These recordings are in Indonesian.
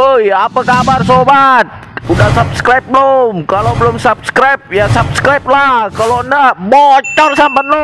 Woi, apa kabar sobat? Udah subscribe belum? Kalau belum subscribe, ya subscribe lah. Kalau enggak, bocor sampai lu.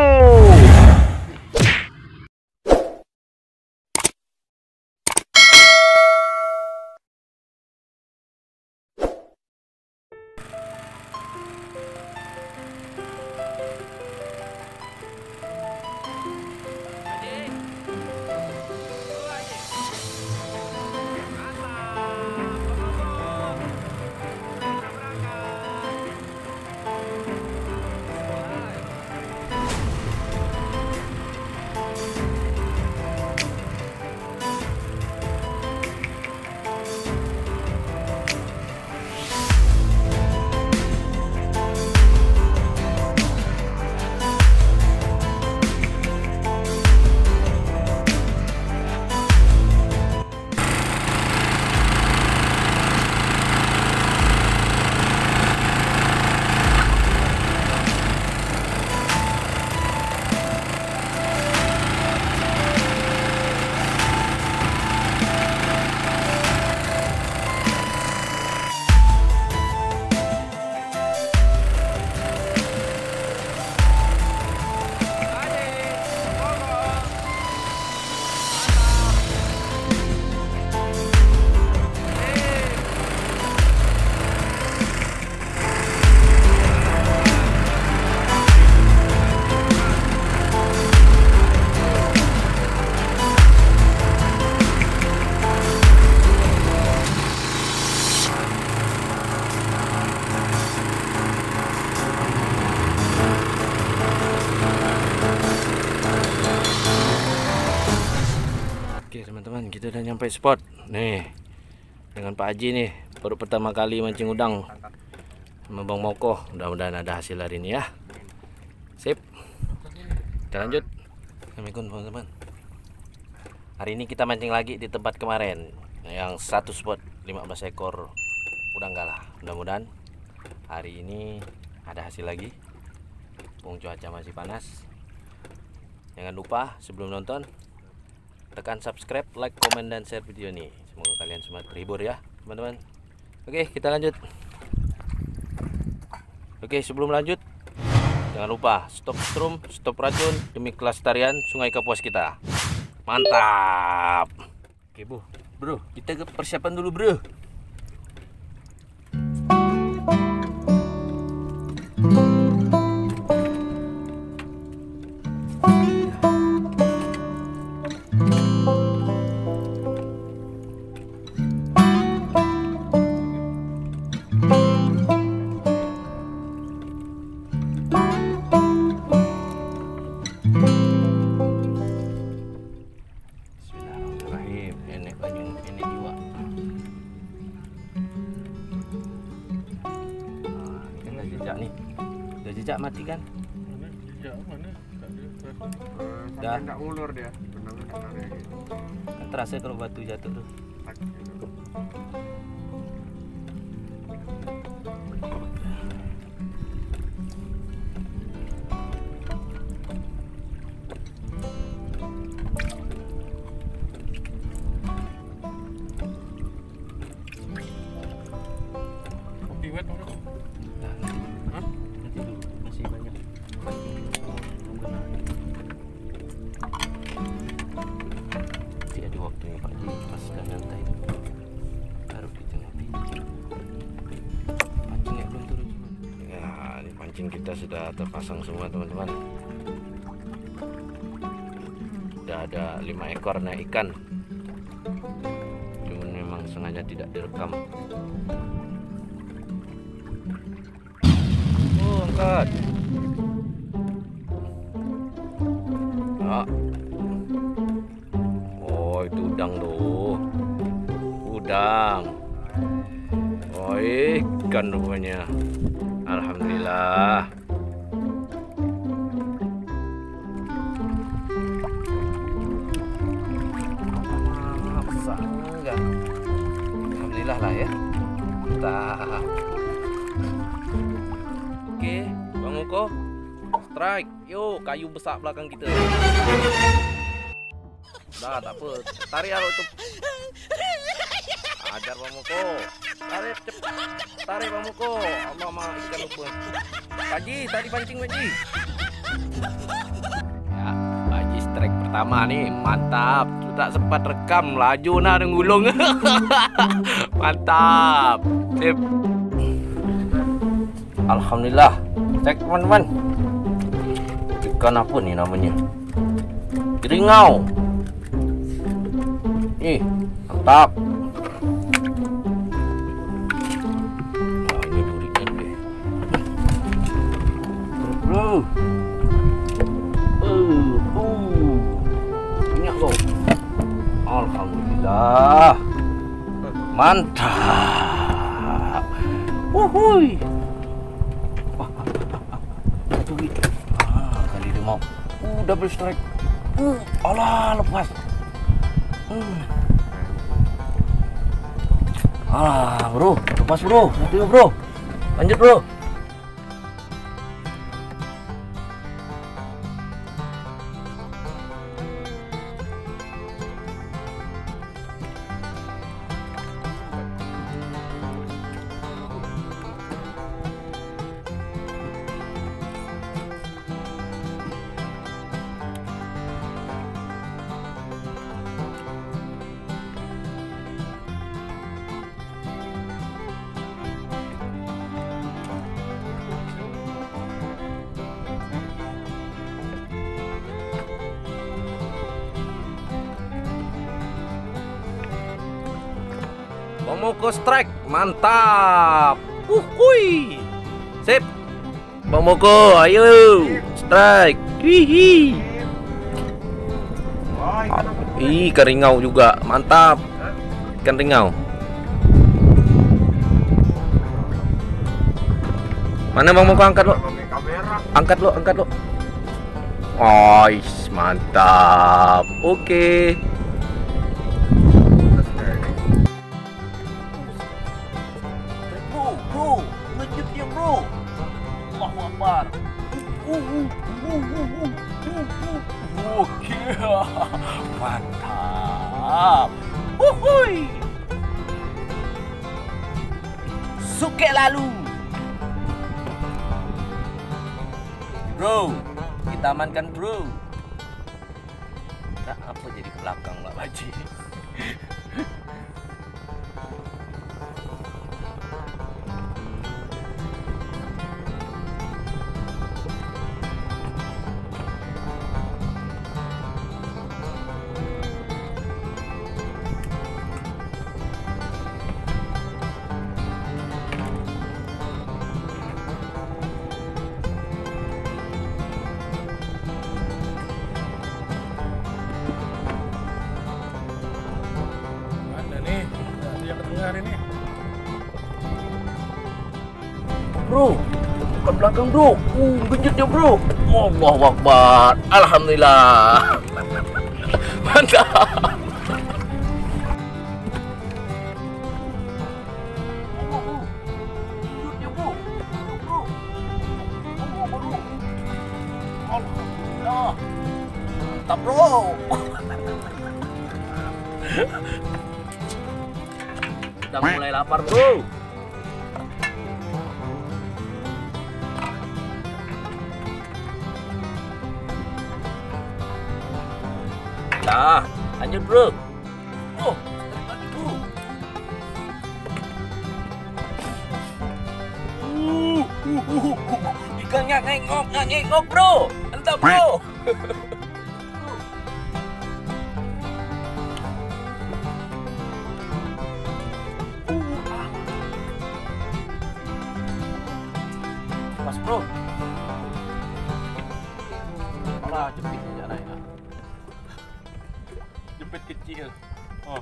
Oke teman-teman, kita udah nyampe spot nih dengan Pak Haji nih, baru pertama kali mancing udang sama Bang Moko. Mudah-mudahan ada hasil hari ini ya. Sip, kita lanjut. Assalamualaikum teman-teman. Hari ini kita mancing lagi di tempat kemarin yang satu spot 15 ekor udang galah. Mudah-mudahan hari ini ada hasil lagi. Mumpung cuaca masih panas. Jangan lupa sebelum nonton tekan subscribe, like, komen, dan share video ini. Semoga kalian semua terhibur ya teman-teman. Oke, kita lanjut. Oke, sebelum lanjut jangan lupa stop strum, stop racun demi kelestarian Sungai Kapuas kita. Mantap. Oke bro, kita ke persiapan dulu bro. Nih, udah jejak mati kan? Jejak mana? Dah. Tak ulur dia. Kan terasa kalau batu jatuh tuh. Kopi wet mana? Pancing kita sudah terpasang semua teman-teman. Sudah ada 5 ekor naik ikan. Cuman memang sengaja tidak direkam. Oh, angkat. Oh, itu udang tuh. Udang. Oh, ikan rupanya. Alhamdulillah. Enggak. Alhamdulillah lah ya. Mantap. Oke, Bang Moko, strike. Yo, kayu besar belakang kita. Dah, tak apa. Tarik arah tuh. Ajar Bang Moko. Tarik cepat. Tarik Bang Moko. Allah mah ikan lupa. Paji, tadi pancing Paji. Ya, Paji strike pertama nih, mantap. Tak sempat rekam, laju nah ngulung. Mantap. Sip. Alhamdulillah. Cek teman-teman. Ikan apa nih namanya? Keringau. Nih, mantap. Nah, ini durian deh. Bro. Banyak kok. Alhamdulillah. Mantap. Wuhui. Kali dia mau. Double strike. Alah, lepas. Alah, bro. Lepas, bro. Satu, bro. Lanjut, bro. Bang Moko strike, mantap. Wuhui. Sip. Bang Moko, ayo strike. Hihi. Ih, ikan ringau juga, mantap. Ikan ringau. Mana Bang Moko, angkat lo? Angkat lo, angkat lo. Oh, mantap. Oke. Bro, lanjut dia bro. Allahu Akbar. Oke. Mantap. Wuhui. Suke lalu. Bro, kita amankan bro. Nah, apa jadi ke belakang Mbak Baji? Ini. Bro, bukan belakang bro. Genjot dia bro. Allahu Akbar. Alhamdulillah. Mantap. Alhamdulillah. Mantap bro. Udah mulai lapar bro. Nah, lanjut bro. Oh, lagi bro. Ikan nggak ngengok bro. Mantap bro. Pas bro. Alah, jepit aja naik. Jepit kecil. Oh.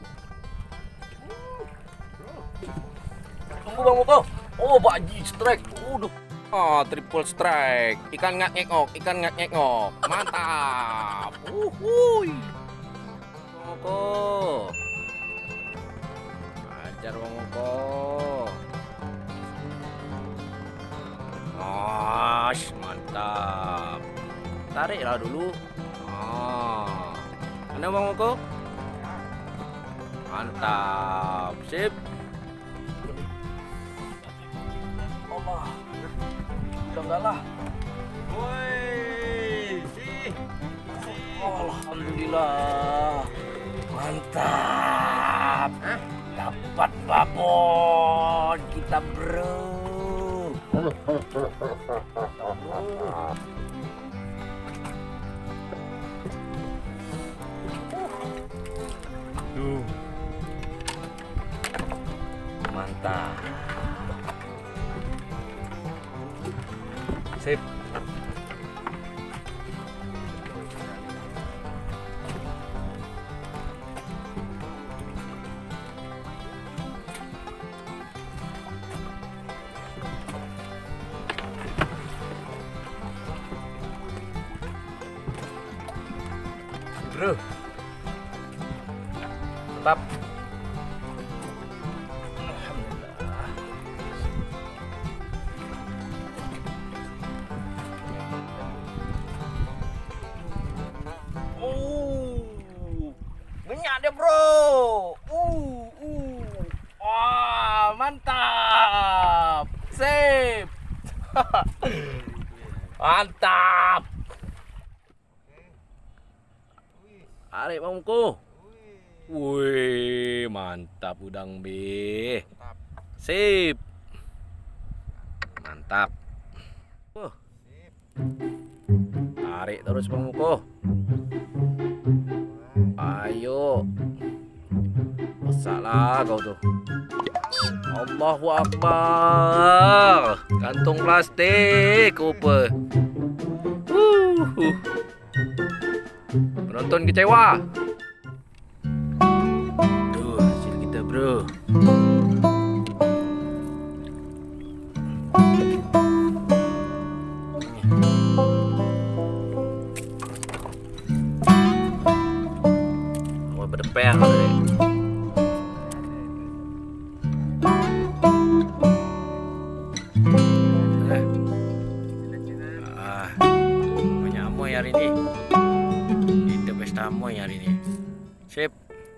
Tunggu Bang Moko. Oh, Baji strike. Udah. Oh, triple strike. Ikan nggak ngengok. Mantap. Wuhui. Bang Moko. Ajar Bang Moko. Mantap. Tariklah dulu. Mana Bang Moko? Mantap. Sip. Allah. Udah enggak lah. Woi. Alhamdulillah. Mantap. Dapat babon kita, bro. Mantap. Sip. Bro. Mantap. Minyak deh, bro. Wah, mantap. Sip. Mantap. Arek Bangku. Wih, mantap udang B. Sip. Mantap. Tarik terus Bangku. Ayo. Besarlah kau tuh. Allahu Akbar. Kantung plastik apa? Penonton kecewa. Tuh hasil kita, bro. Mau berdeper tadi. Banyak amoy hari ini. Kita pesta amoy hari ini. Sip.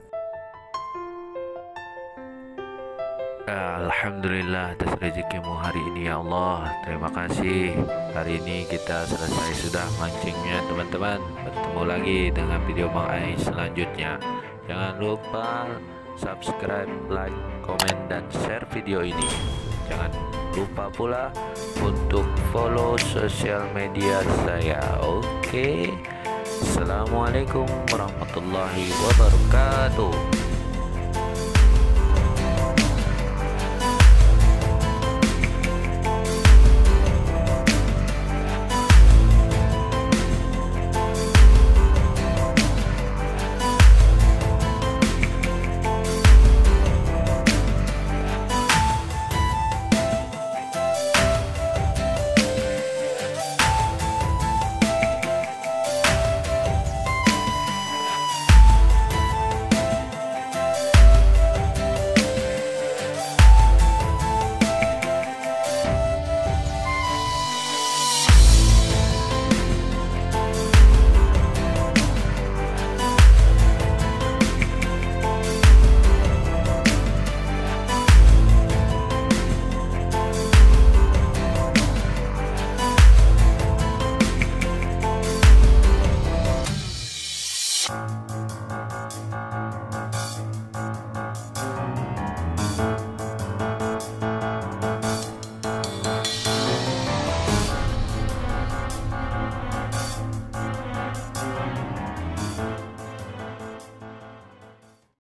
Alhamdulillah atas rezekimu hari ini ya Allah. Terima kasih. Hari ini kita selesai sudah mancingnya teman-teman. Bertemu lagi dengan video Bang Ais selanjutnya. Jangan lupa subscribe, like, komen, dan share video ini. Jangan lupa pula untuk follow sosial media saya. Oke. Assalamualaikum warahmatullahi wabarakatuh.